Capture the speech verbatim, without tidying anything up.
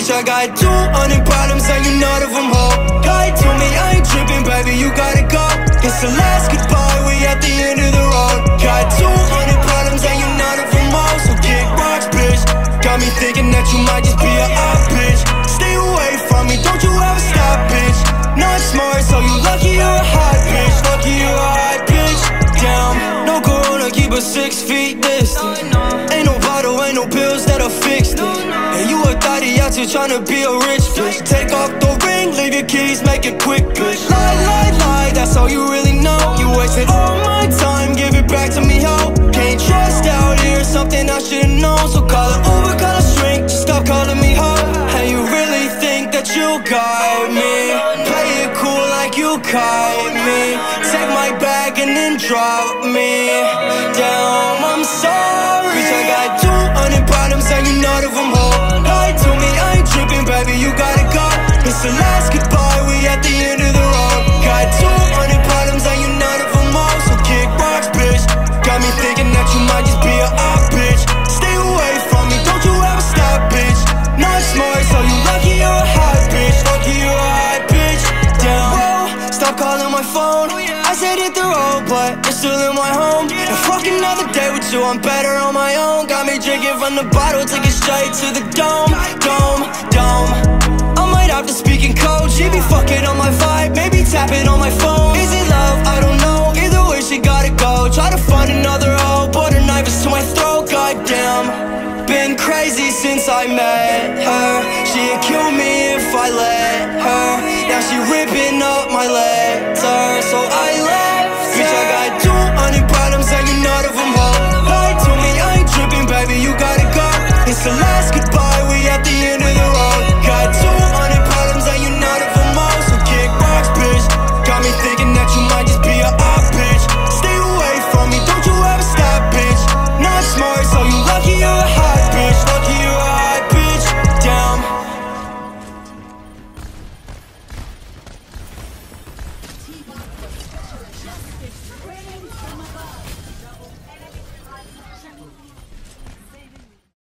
Bitch, I got two hundred problems and you none of them hold. Guy told me I ain't tripping, baby, you gotta go. It's the last goodbye, we at the end of the road. Got two hundred problems and you none of them hold. So kick rocks, bitch. Got me thinking that you might just be a op, bitch. Stay away from me, don't you ever stop, bitch. Not smart, so you lucky you're a hot bitch. Lucky you're a hot bitch. Damn, no corona, keep us six feet distant. Ain't no bottle, ain't no pills that'll fix this. And you a thotty out here tryna be a rich bitch. Take off the ring, leave your keys, make it quick, bitch. Lie, lie, lie, that's all you really know. You wasted all my time, give it back to me, ho. Can't trust out here, something I should've known. So call it Uber, call it shrink, just stop calling me ho. And you really think that you got me? Play it cool like you caught me. Take my bag and then drop me. Damn, I'm sorry. Bitch, I got two hundred problems and you none of them hold. Lie to me, I ain't tripping, baby, you gotta go. It's the last goodbye, we at the end of the road. Got two hundred problems and you none of them hold. So kick rocks, bitch. Got me thinking that you might just be a op, bitch. Stay away from me, don't you ever stop, bitch. Not smart, so you lucky you're a hot bitch. Lucky you're a hot bitch. Damn, whoa, stop calling my phone. I said hit the road, but you're still in my home. And fuck another day with you, I'm better on my own. Got me drinking from the bottle, take it straight to the dome. Dome, dome. I might have to speak in code. She be fucking on my vibe, maybe tap it on my phone. Is it love? I don't know. Either way, she gotta go. Try to find another hoe, but her knife is to my throat. Goddamn, been crazy since I met her. She'd kill me if I let her. Now she ripping up my leg.